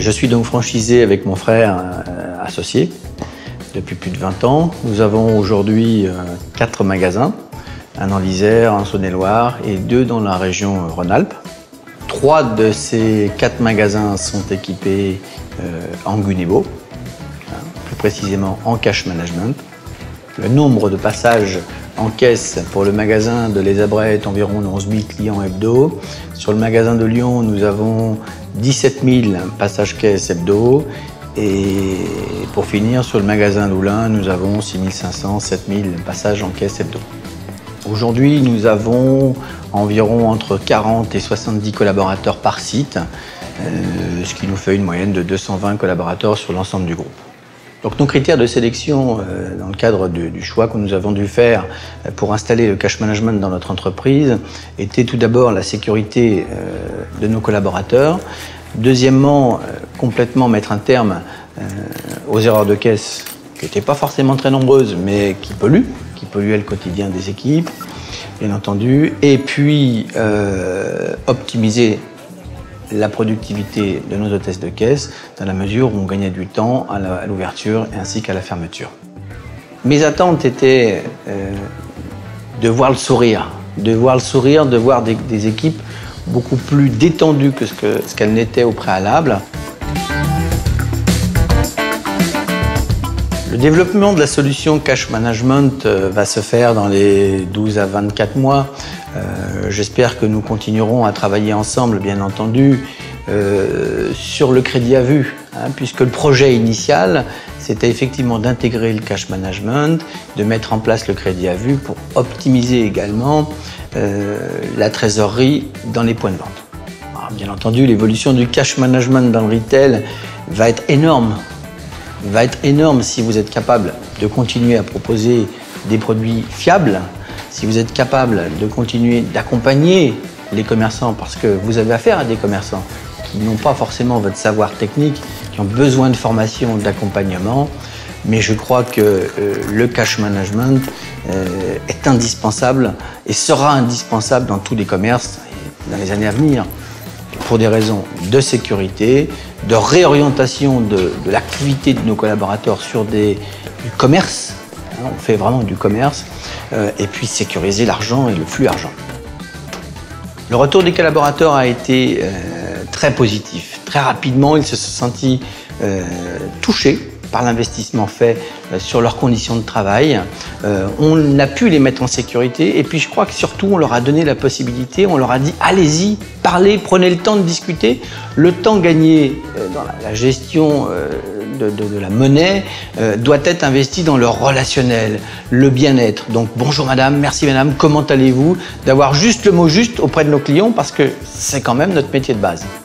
Je suis donc franchisé avec mon frère associé depuis plus de 20 ans. Nous avons aujourd'hui 4 magasins, un dans l'Isère, un en Saône-et-Loire et 2 dans la région Rhône-Alpes. 3 de ces 4 magasins sont équipés en Gunebo, plus précisément en cash management. Le nombre de passages en caisse pour le magasin de Les Abrets est environ 11 000 clients hebdo. Sur le magasin de Lyon, nous avons 17 000 passages caisse hebdo. Et pour finir, sur le magasin d'Oulin, nous avons 6 500, 7 000 passages en caisse hebdo. Aujourd'hui, nous avons environ entre 40 et 70 collaborateurs par site, ce qui nous fait une moyenne de 220 collaborateurs sur l'ensemble du groupe. Donc nos critères de sélection dans le cadre du choix que nous avons dû faire pour installer le cash management dans notre entreprise étaient tout d'abord la sécurité de nos collaborateurs. Deuxièmement, complètement mettre un terme aux erreurs de caisse qui n'étaient pas forcément très nombreuses mais qui polluaient le quotidien des équipes, bien entendu. Et puis optimiser la productivité de nos hôtesses de caisse dans la mesure où on gagnait du temps à l'ouverture ainsi qu'à la fermeture. Mes attentes étaient de voir le sourire, de voir des équipes beaucoup plus détendues que ce qu'elles n'étaient au préalable. Le développement de la solution cash management va se faire dans les 12 à 24 mois. J'espère que nous continuerons à travailler ensemble, bien entendu, sur le crédit à vue, puisque le projet initial, c'était effectivement d'intégrer le cash management, de mettre en place le crédit à vue pour optimiser également la trésorerie dans les points de vente. Alors, bien entendu, l'évolution du cash management dans le retail va être énorme. Il va être énorme si vous êtes capable de continuer à proposer des produits fiables, si vous êtes capable de continuer d'accompagner les commerçants, parce que vous avez affaire à des commerçants qui n'ont pas forcément votre savoir technique, qui ont besoin de formation, d'accompagnement. Mais je crois que le cash management est indispensable et sera indispensable dans tous les commerces dans les années à venir, pour des raisons de sécurité, de réorientation de l'activité de nos collaborateurs sur du commerce. On fait vraiment du commerce, et puis sécuriser l'argent et le flux argent. Le retour des collaborateurs a été très positif. Très rapidement, ils se sont sentis touchés par l'investissement fait sur leurs conditions de travail. On a pu les mettre en sécurité et puis je crois que surtout on leur a donné la possibilité, on leur a dit allez-y, parlez, prenez le temps de discuter. Le temps gagné dans la gestion de la monnaie doit être investi dans le relationnel, le bien-être. Donc bonjour madame, merci madame, comment allez-vous? D'avoir juste le mot juste auprès de nos clients parce que c'est quand même notre métier de base.